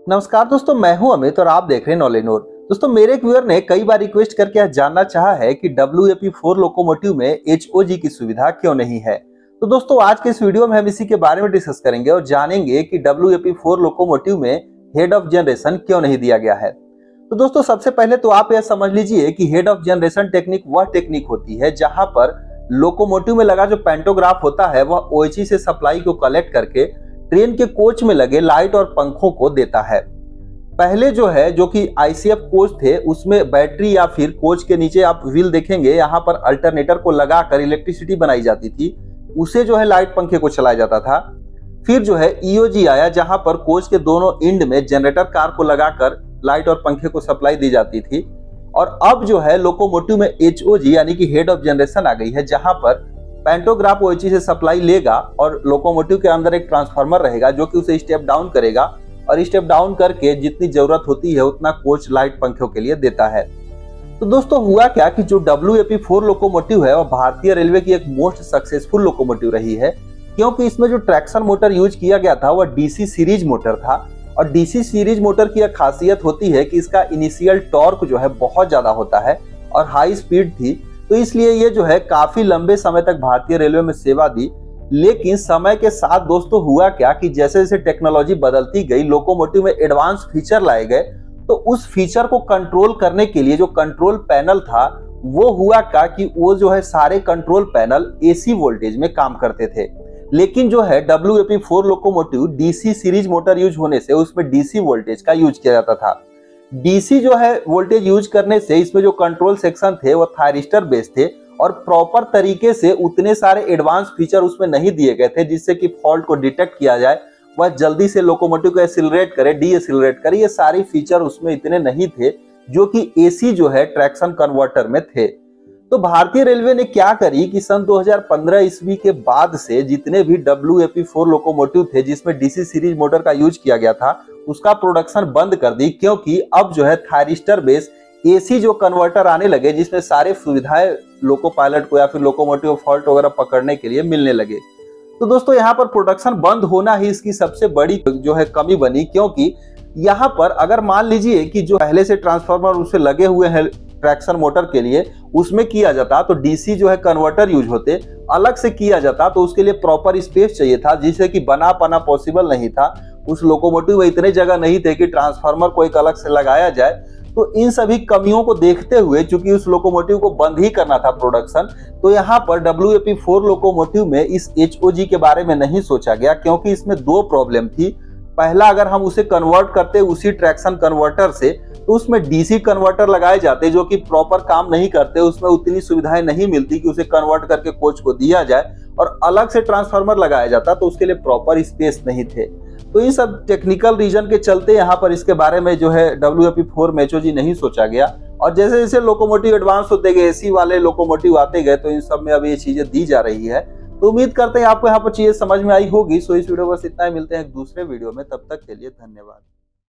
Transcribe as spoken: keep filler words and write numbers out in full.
नमस्कार दोस्तों, मैं हूं अमित और आप देख रहे हैं नॉलेज नोट। दोस्तों, मेरे एक व्यूअर ने कई बार रिक्वेस्ट करके यह जानना चाहा है कि W A P four locomotive में एच ओ जी की सुविधा क्यों नहीं है। तो दोस्तों, आज के इस वीडियो में हम इसी के बारे में डिस्कस करेंगे और जानेंगे कि W A P four locomotive में हेड ऑफ जनरेशन क्यों नहीं दिया गया है। तो दोस्तों, सबसे पहले तो आप यह समझ लीजिए कि हेड ऑफ जनरेशन टेक्निक वह टेक्निक होती है जहां पर लोकोमोटिव में लगा जो पैंटोग्राफ होता है वह ओ एच ई से सप्लाई को कलेक्ट करके ट्रेन के कोच में लगे लाइट और पंखों को देता है। पहले जो है जो कि आई सी एफ कोच थे उसमें बैटरी या फिर कोच के नीचे आप व्हील देखेंगे, यहाँ पर अल्टरनेटर को लगाकर इलेक्ट्रिसिटी बनाई जाती थी, उसे जो है लाइट पंखे को चलाया जाता था। फिर जो है ई ओ जी आया जहां पर कोच के दोनों एंड में जनरेटर कार को लगाकर लाइट और पंखे को सप्लाई दी जाती थी। और अब जो है लोकोमोटिव में एच ओ जी यानी कि हेड ऑफ जनरेशन आ गई है जहां पर पैंटोग्राफ ओ एच ई से सप्लाई लेगा और लोकोमोटिव के अंदर एक ट्रांसफार्मर रहेगा जो कि उसे स्टेप डाउन करेगा और स्टेप डाउन करके जितनी जरूरत होती है उतना कोच लाइट पंखों के लिए देता है। तो दोस्तों, हुआ क्या कि जो W A P four locomotive है वह भारतीय रेलवे की एक मोस्ट सक्सेसफुल लोकोमोटिव रही है, क्योंकि इसमें जो ट्रैक्शन मोटर यूज किया गया था वह डी सी सीरीज मोटर था। और डी सी सीरीज मोटर की एक खासियत होती है कि इसका इनिशियल टॉर्क जो है बहुत ज्यादा होता है और हाई स्पीड थी, तो इसलिए ये जो है काफी लंबे समय तक भारतीय रेलवे में सेवा दी। लेकिन समय के साथ दोस्तों हुआ क्या कि जैसे जैसे टेक्नोलॉजी बदलती गई, लोकोमोटिव में एडवांस फीचर लाए गए, तो उस फीचर को कंट्रोल करने के लिए जो कंट्रोल पैनल था वो हुआ क्या कि वो जो है सारे control panel A C voltage में काम करते थे। लेकिन जो है W A P four locomotive D C series motor use होने से उसमें डी सी वोल्टेज का यूज किया जाता था। डी सी जो है वोल्टेज यूज करने से इसमें जो कंट्रोल सेक्शन थे वो थायरिस्टर बेस्ड थे और प्रॉपर तरीके से उतने सारे एडवांस फीचर उसमें नहीं दिए गए थे जिससे कि फॉल्ट को डिटेक्ट किया जाए, वह जल्दी से लोकोमोटिव को एक्सीलरेट करे, डी एक्सीलरेट करे। ये सारे फीचर उसमें इतने नहीं थे जो कि ए सी जो है ट्रैक्शन कन्वर्टर में थे। तो भारतीय रेलवे ने क्या करी कि सन दो हज़ार पंद्रह ईस्वी के बाद से जितने भी W A P four locomotive थे जिसमें डी सी सीरीज मोटर का यूज किया गया था उसका प्रोडक्शन बंद कर दी, क्योंकि अब जो है थायरिस्टर बेस ए सी जो कन्वर्टर आने लगे जिसमें सारे सुविधाएं लोको पायलट को या फिर लोकोमोटिव फॉल्ट वगैरह पकड़ने के लिए मिलने लगे। तो दोस्तों, यहाँ पर प्रोडक्शन बंद होना ही इसकी सबसे बड़ी जो है कमी बनी, क्योंकि यहाँ पर अगर मान लीजिए कि जो पहले से ट्रांसफार्मर उससे लगे हुए हैं ट्रैक्शन मोटर के लिए उसमें किया जाता तो डी सी जो है कन्वर्टर यूज होते, अलग से किया जाता तो उसके लिए प्रॉपर स्पेस चाहिए था जिससे कि बना पाना पॉसिबल नहीं था। उस लोकोमोटिव में इतने जगह नहीं थे कि ट्रांसफार्मर को एक अलग से लगाया जाए। तो इन सभी कमियों को देखते हुए चूंकि उस लोकोमोटिव को बंद ही करना था प्रोडक्शन, तो यहाँ पर W A P four locomotive में इस एच ओ जी के बारे में नहीं सोचा गया, क्योंकि इसमें दो प्रॉब्लम थी। पहला, अगर हम उसे कन्वर्ट करते उसी ट्रैक्शन कन्वर्टर से तो उसमें डी सी कन्वर्टर लगाए जाते जो कि प्रॉपर काम नहीं करते, उसमें उतनी सुविधाएं नहीं मिलती कि उसे कन्वर्ट करके कोच को दिया जाए, और अलग से ट्रांसफार्मर लगाया जाता तो उसके लिए प्रॉपर स्पेस नहीं थे। तो इन सब टेक्निकल रीजन के चलते यहाँ पर इसके बारे में जो है डब्ल्यू ए पी फोर में एच ओ जी नहीं सोचा गया। और जैसे जैसे लोकोमोटिव एडवांस होते गए, ए सी वाले लोकोमोटिव आते गए, तो इन सब में अब ये चीजें दी जा रही है। तो उम्मीद करते हैं आपको यहाँ पर चीजें समझ में आई होगी। सो इस वीडियो बस इतना ही, मिलते हैं एक दूसरे वीडियो में, तब तक के लिए धन्यवाद।